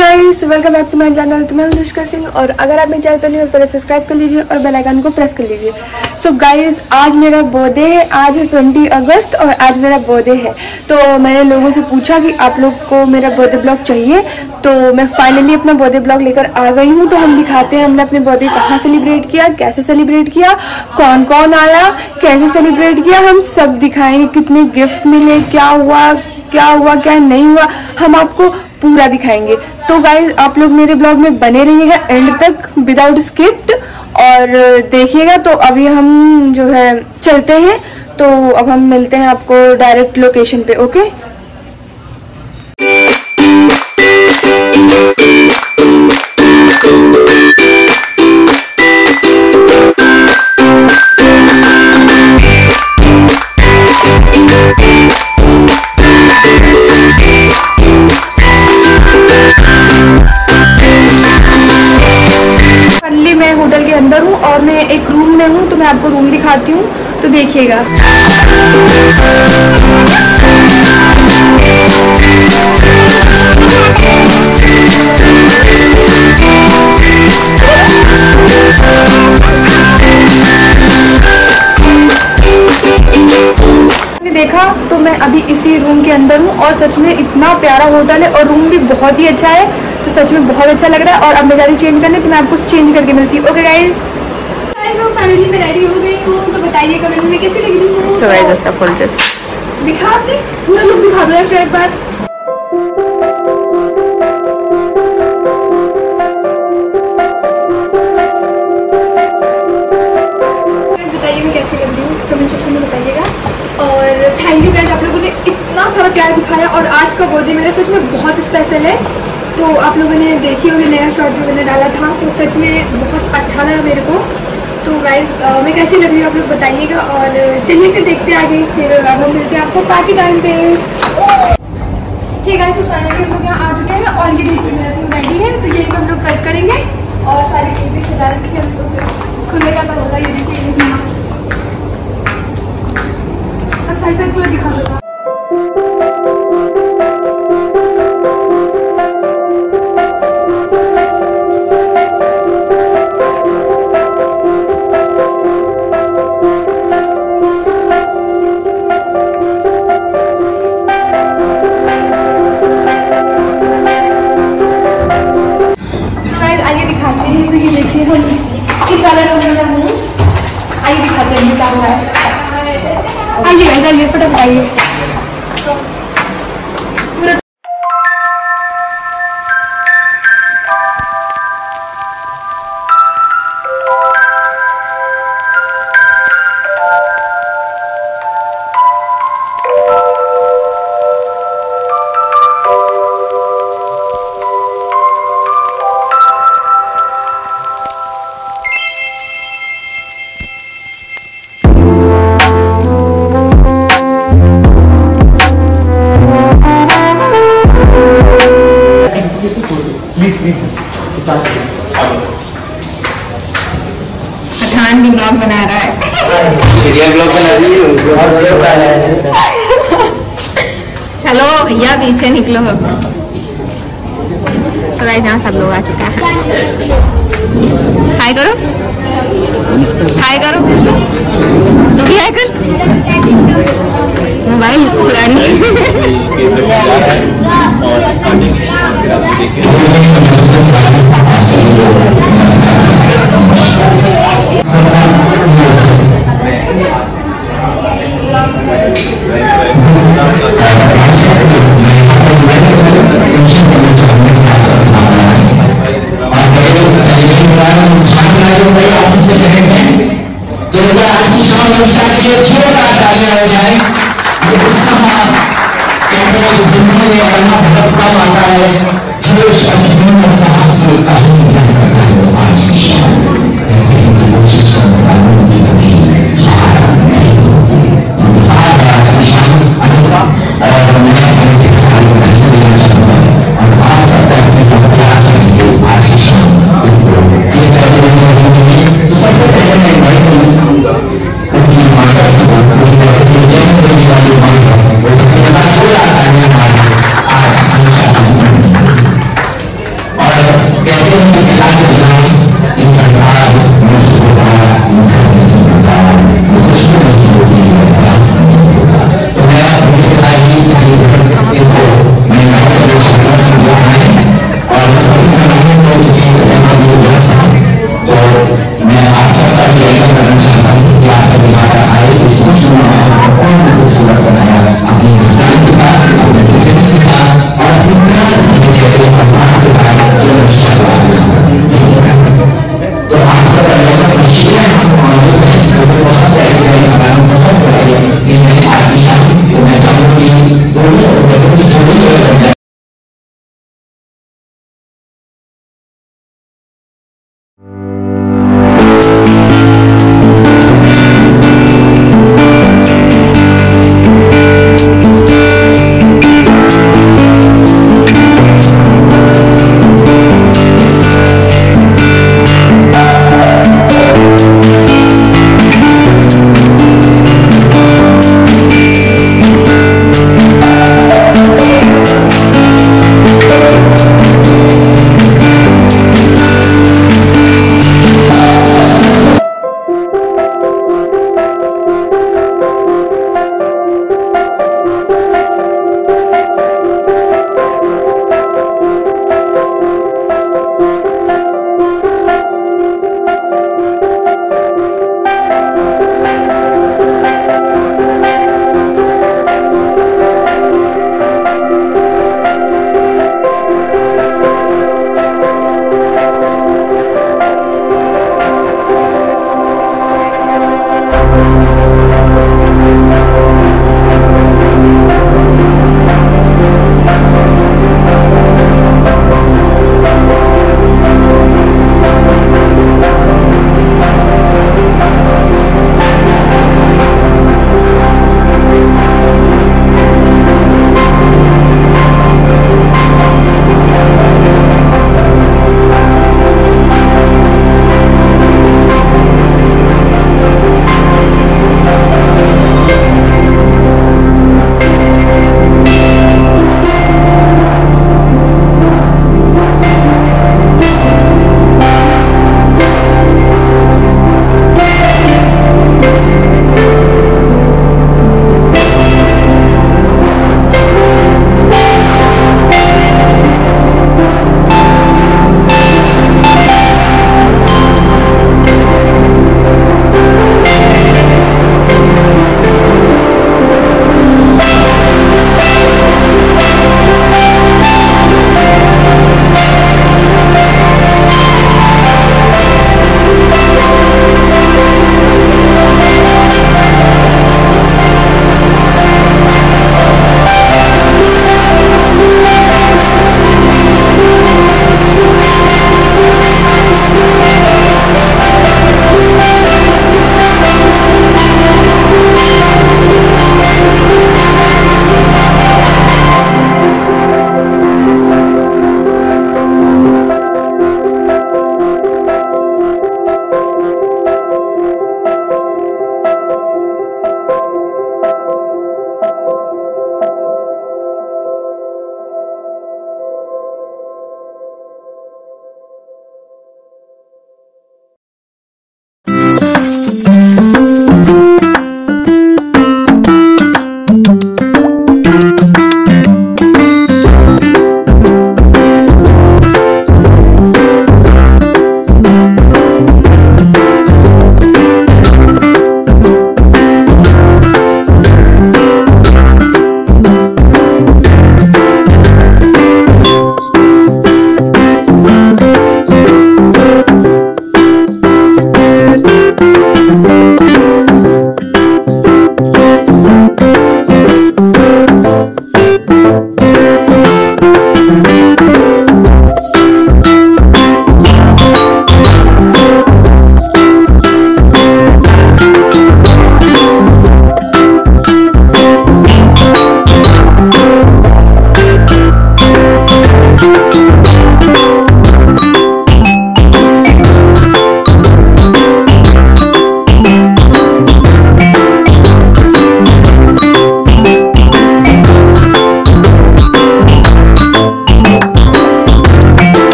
Guys, welcome back to my channel. तो मैं हूं अनुष्का सिंह और अगर आप मेरे चैनल पर नहीं हो तो सब्सक्राइब कर लीजिए और बेल आइकन को प्रेस कर लीजिए। सो गाइस, आज मेरा बर्थडे है। आज है 20 अगस्त और आज मेरा बर्थडे है। तो मैंने लोगों से पूछा कि आप लोग को मेरा बर्थडे ब्लॉग चाहिए, तो मैं फाइनली अपना बर्थडे ब्लॉग लेकर आ गई हूँ। तो हम दिखाते हैं हमने अपने बर्थडे कहाँ सेलिब्रेट किया, कैसे सेलिब्रेट किया, कौन कौन आया, कैसे सेलिब्रेट किया, हम सब दिखाएंगे। कितने गिफ्ट मिले, क्या हुआ क्या नहीं हुआ, हम आपको पूरा दिखाएंगे। तो गाइज, आप लोग मेरे ब्लॉग में बने रहिएगा एंड तक विदाउट स्किप्ट और देखिएगा। तो अभी हम जो है चलते हैं, तो अब हम मिलते हैं आपको डायरेक्ट लोकेशन पे। ओके, मैं होटल के अंदर हूँ और मैं एक रूम में हूँ, तो मैं आपको रूम दिखाती हूँ, तो देखिएगा। देखा तो मैं अभी इसी रूम के अंदर हूँ और सच में इतना प्यारा होटल है और रूम भी बहुत ही अच्छा है, तो सच में बहुत अच्छा लग रहा है। और अब मैं जा रही चेंज करने, तो मैं आपको चेंज करके मिलती हूँ। ओके गाइस, फाइनली मैं रेडी हो गई हूँ, तो बताइए कमेंट में कैसी लग रही हूँ। सो गाइस, इसका फुल ड्रेस दिखा, आपने पूरा लुक दिखा दो यार एक बार। बताइए मैं कैसी लग रही हूँ, कमेंट सेक्शन में बताइएगा। और थैंक यू गाइस, आप लोगों ने इतना सारा प्यार दिखाया और आज का बर्थडे मेरा सच में बहुत स्पेशल है। तो आप लोगों ने देखी होगी नया शॉट जो मैंने डाला था, तो सच में बहुत अच्छा लगा मेरे को। तो गाइस, मैं कैसी लग रही हूँ आप लोग बताइएगा। और चलिए फिर देखते आगे, फिर हम मिलते हैं आपको पार्टी टाइम पे। ठीक है गाइस, तो फाइनली हम लोग यहाँ आ चुके हैं और ये रेडी है, तो यही हम लोग कट करेंगे और सारी चीज़ें सजा रखी है। हम लोग खुलेगा तो होगा, ये देखिए अब साइड पूरा दिखा दूँगा। तो ये देखिए हम किस वाले रूम में हूँ, आइए दिखाते हैं क्या हो रहा है। आइए फटाफट आइए। पूरा पठान भी ब्लॉग बना रहा है, ब्लॉग बना रही है। चलो भैया पीछे निकलो। तो गाइस, यहाँ सब लोग आ चुका है। हाय करो, हाय करो, तू भी हाय कर। मोबाइल पुरानी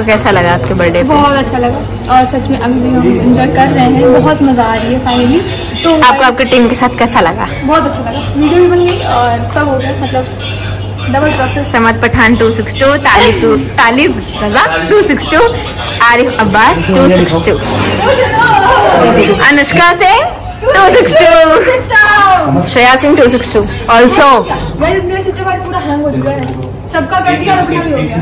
कैसा लगा आपके बर्थडे पे? बहुत अच्छा लगा और सच में अभी भी हम एंजॉय कर रहे हैं, बहुत मजा आ रही है फाइनली। तो आपको आपके टीम के साथ कैसा लगा? बहुत अच्छा लगा, वीडियो भी बन गई और सब हो गया, मतलब double trophy. Samad Pathan 262, Talib Raza 262, Arif Abbas 262, Anushka Singh 262, Shreya Singh 262 also. मेरे सिस्टम वाले पूरा हैंग हो चुका है, सबका कर दिया और अपना भी हो गया।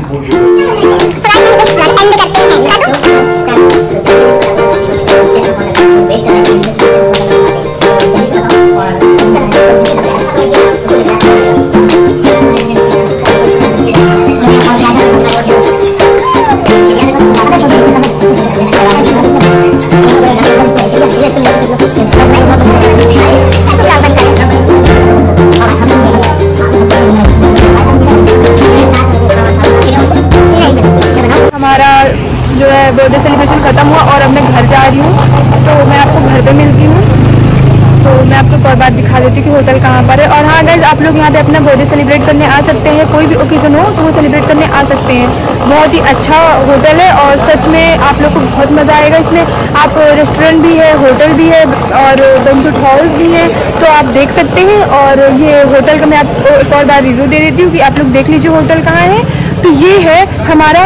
हमारा जो है बर्थडे सेलिब्रेशन खत्म हुआ और अब मैं घर जा रही हूँ, तो मैं आपको घर पे मिलती हूँ। तो मैं आपको एक और बात दिखा देती हूँ कि होटल कहाँ पर है। और हाँ गाइस, आप लोग यहाँ पे अपना बर्थडे सेलिब्रेट करने आ सकते हैं, कोई भी ओकेजन हो तो वो सेलिब्रेट करने आ सकते हैं। बहुत ही अच्छा होटल है और सच में आप लोग को बहुत मज़ा आएगा इसमें। आप रेस्टोरेंट भी है, होटल भी है और बैंक्वेट हॉल्स भी है, तो आप देख सकते हैं। और ये होटल का मैं आपको एक और बार रिव्यू दे देती हूँ कि आप लोग देख लीजिए होटल कहाँ है। तो ये है हमारा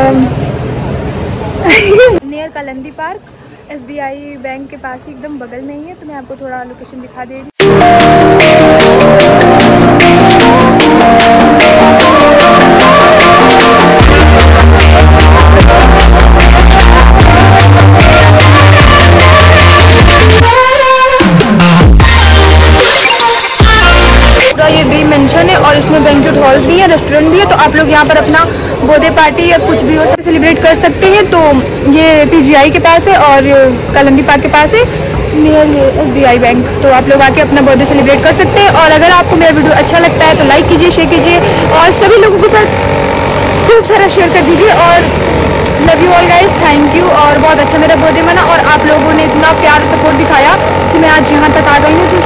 near Kalindi park, SBI bank के पास ही एकदम बगल में ही है। तो मैं आपको थोड़ा लोकेशन दिखा दे रही हूँ। ये ड्रीम मेंशन है और इसमें बैंक्वेट हॉल भी है, रेस्टोरेंट भी है, तो आप लोग यहाँ पर अपना बर्थडे पार्टी या कुछ भी हो सब सेलिब्रेट कर सकते हैं। तो ये PGI के पास है और कालिंदी पार्क के पास है नियर SBI बैंक। तो आप लोग आके अपना बर्थडे सेलिब्रेट कर सकते हैं। और अगर आपको मेरा वीडियो अच्छा लगता है तो लाइक कीजिए, शेयर कीजिए और सभी लोगों के साथ खूब सारा शेयर कर दीजिए। और love you all guys, thank you. और बहुत अच्छा मेरा बर्थडे मना और आप लोगों ने इतना प्यार सपोर्ट दिखाया कि मैं आज यहाँ तक आ गई हूँ।